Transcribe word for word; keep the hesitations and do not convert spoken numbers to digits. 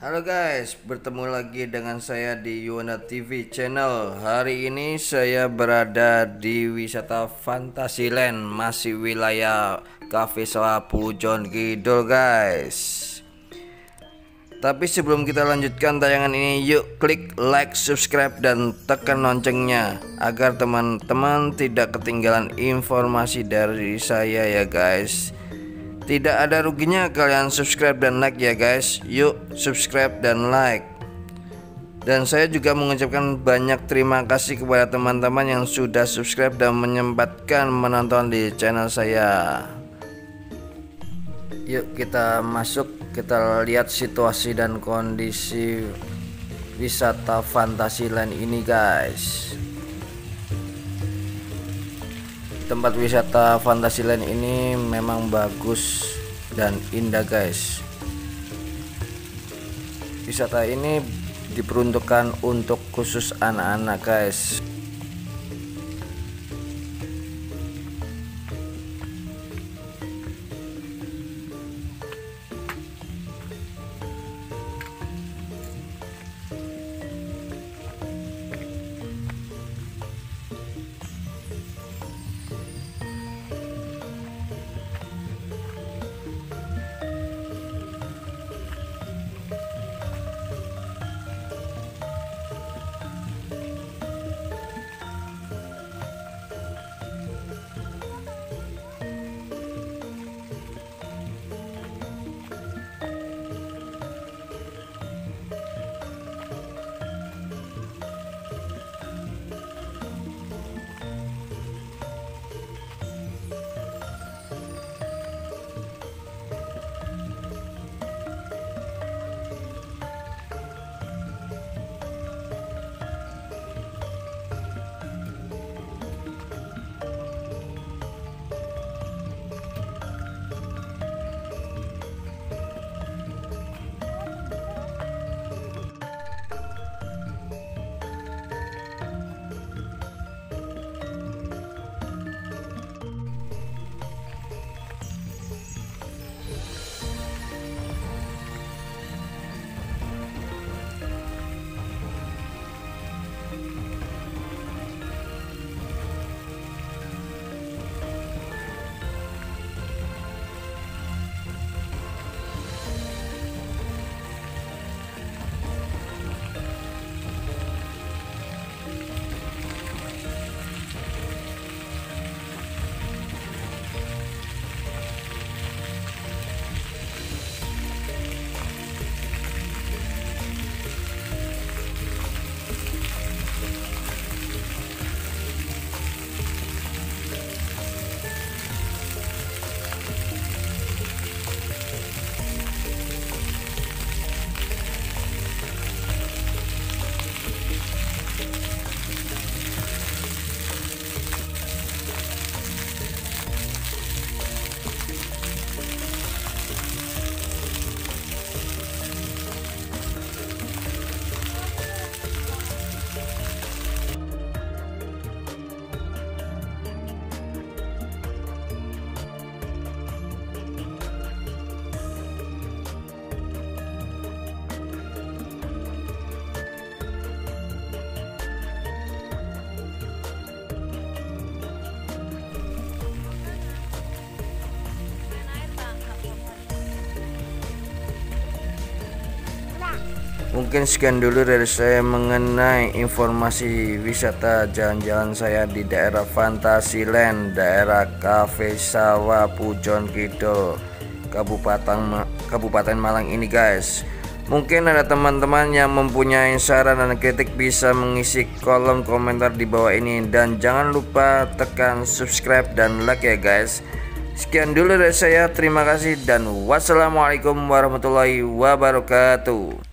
Halo guys, bertemu lagi dengan saya di Yuwana T V channel. Hari ini saya berada di wisata Fantasyland, masih wilayah Cafe Sawah Pujon Kidul guys. Tapi sebelum kita lanjutkan tayangan ini, yuk klik like, subscribe, dan tekan loncengnya agar teman-teman tidak ketinggalan informasi dari saya ya guys. Tidak ada ruginya kalian subscribe dan like ya guys. Yuk subscribe dan like. Dan saya juga mengucapkan banyak terima kasih kepada teman-teman yang sudah subscribe dan menyempatkan menonton di channel saya. Yuk kita masuk, kita lihat situasi dan kondisi wisata Fantasyland ini guys. Tempat wisata Fantasyland ini memang bagus dan indah guys. Wisata ini diperuntukkan untuk khusus anak-anak guys. Mungkin sekian dulu dari saya mengenai informasi wisata jalan-jalan saya di daerah Fantasyland, daerah Cafe Sawah Pujon Kidul, Kabupaten Kabupaten Malang ini guys. Mungkin ada teman-teman yang mempunyai saran dan kritik bisa mengisi kolom komentar di bawah ini, dan jangan lupa tekan subscribe dan like ya guys. Sekian dulu dari saya, terima kasih dan wassalamualaikum warahmatullahi wabarakatuh.